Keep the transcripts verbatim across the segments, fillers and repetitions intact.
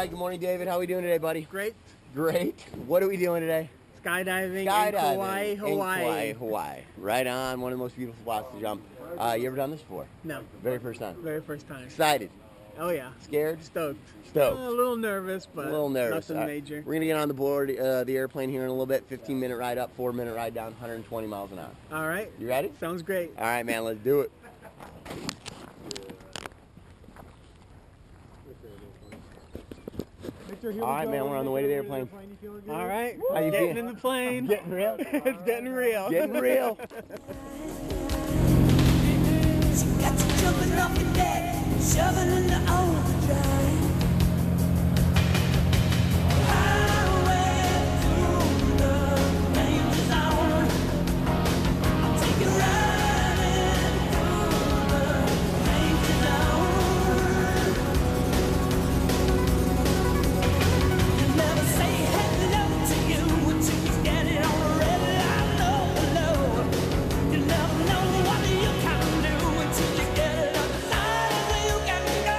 right, good morning, David. How are we doing today, buddy? Great. Great. What are we doing today? Skydiving, Skydiving in Kauai, Hawaii. In Kauai, Hawaii. Right on. One of the most beautiful spots to jump. Uh, you ever done this before? No. Very first time? Very first time. Excited? Oh, yeah. Scared? Stoked. Stoked. Uh, a little nervous, but a little nervous. nothing Right. major. We're going to get on the board, uh, the airplane here in a little bit. fifteen minute ride up, four minute ride down, one hundred twenty miles an hour. All right. You ready? Sounds great. All right, man. Let's do it. All right, man, we're on the way to the airplane. All right. How you Getting feeling? in the plane. Getting real? It's getting real. Getting real. She got you jumping off your deck, shoving in the overdrive. Highway through the danger zone. I'll take you riding through the danger zone. You never say hello to you until you get it on the red light, low, low. You never know what you can do until you get it on the line where you can go.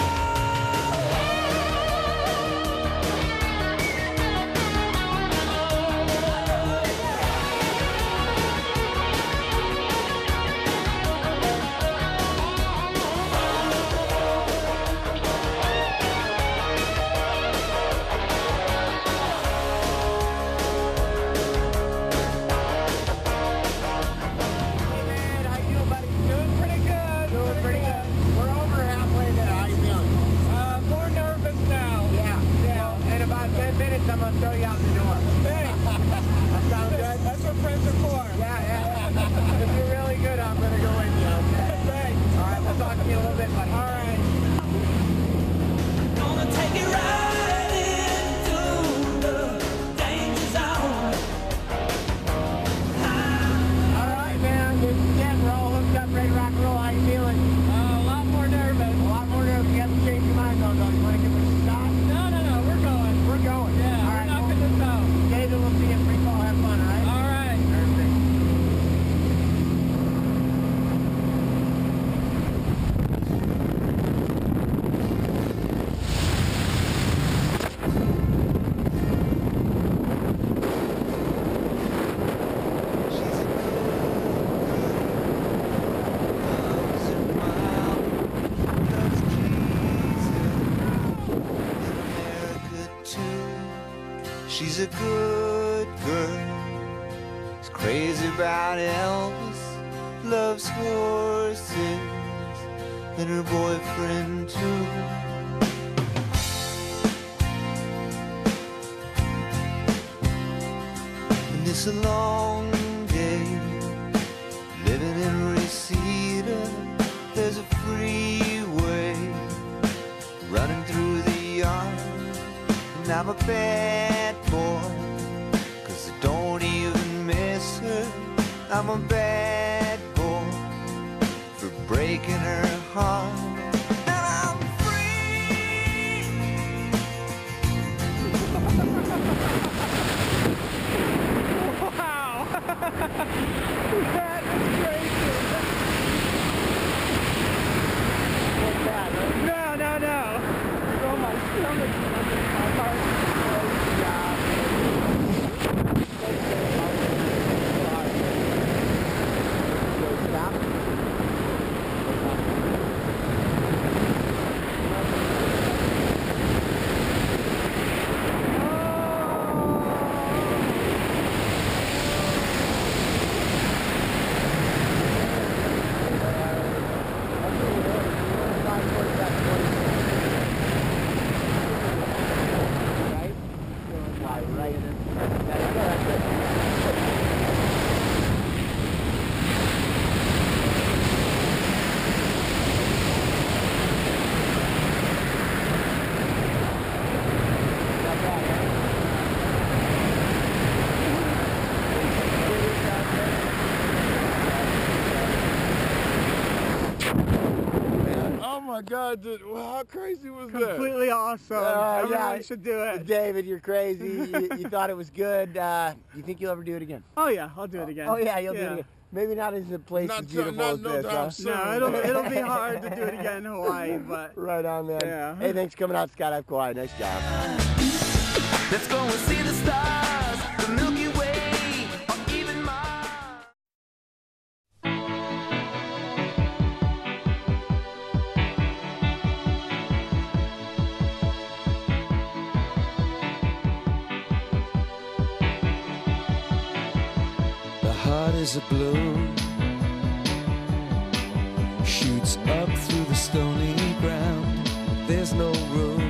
Hey, man, how you doing, buddy? Doing pretty good. Doing pretty good. We're over halfway there. How you feeling? Uh, more nervous now. Yeah. Yeah. In about ten minutes, I'm going to throw you out the door. Thanks. That sounds good? That's what friends are for. Yeah, yeah, yeah. If you're really good, I'm going to go with you, okay? Thanks. All right, we'll talk to you in a little bit, buddy. All right. Gonna take it right into the danger zone. All right, man. This is it. We're all hooked up, ready to rock and roll. How you feeling? Uh, a lot more nervous. A lot more nervous. You haven't changed your mind, though, though. You want to give it a shot? No, no, no. We're going. We're going. Yeah, All we're right, knocking well, this out. David, we'll see you at free fall. Have fun, all right? All right. Perfect. She's a good girl. She's crazy about Elvis, loves horses, and her boyfriend too. And it's a long day living in Reseda. There's a freeway running through the yard. And I'm a bad boy, 'cause I don't even miss her. I'm a bad boy for breaking her heart. And I'm free. Wow. That is crazy. What's that, huh? No, no, no. Oh, my stomach. My heart. Great job. So stop. my God, dude, well, how crazy was that? Completely awesome. Uh, Everyone yeah. should do it. David, you're crazy. you, you thought it was good. Uh, you think you'll ever do it again? Oh yeah, I'll do it again. Oh yeah, you'll Yeah. do it again. Maybe not as a place Not as t- beautiful not as no this, time huh? soon. No, it'll, it'll be hard to do it again in Hawaii, but Right on, man. Yeah. Hey, thanks for coming out, Skydive Kauai. Nice job. Let's go and see the stars, the Milky Way, or even Mars. The heart is a balloon, shoots up through the stony ground. There's no room,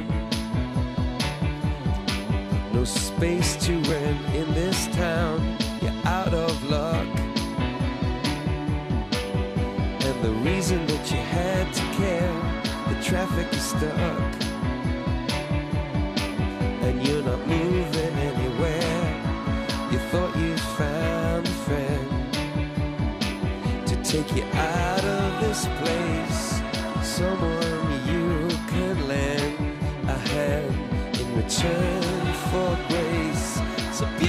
no space to rent in this town. You're out of luck, and the reason that you had to care, the traffic is stuck, and you're not moving anywhere. You thought you found a friend to take you out of this place, someone you can lend a hand in return for grace. So be